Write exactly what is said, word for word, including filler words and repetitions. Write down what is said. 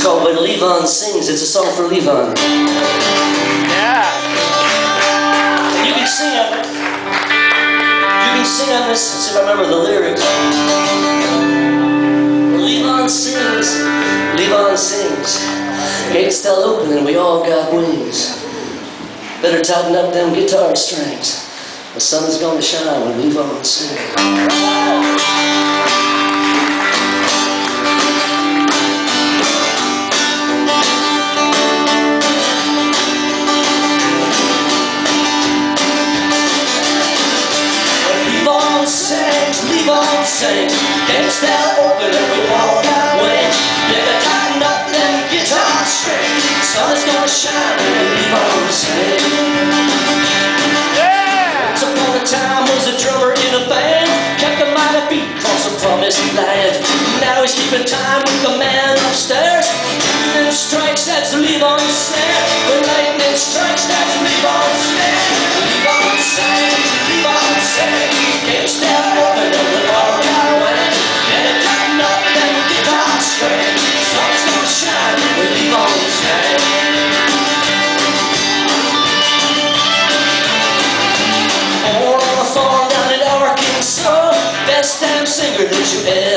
called When Levon Sings. It's a song for Levon. Yeah. You can sing on it. You can sing on this, see if I remember the lyrics. Levon sings, Levon sings. Gates still open and we all got wings. Better tighten up them guitar strings. The sun is gonna shine when Levon sings. Levon sings, gates they'll open and we all got wings. Better tighten up them guitar strings. Sun is gonna shine when Levon sings. Yeah! Once upon a time was a drummer in a band, kept a mighty beat across the promised land. Now he's keeping time with the man upstairs. Lightning strikes, that's Levon's snare. When lightning strikes, that's Levon's snare. Levon sings, Levon sings, gates they'll open and we all got wings. Better tighten up them guitar strings. Sun's gonna shine when Levon sings. Born on a farm down in Arkansas, best damn singer that you ever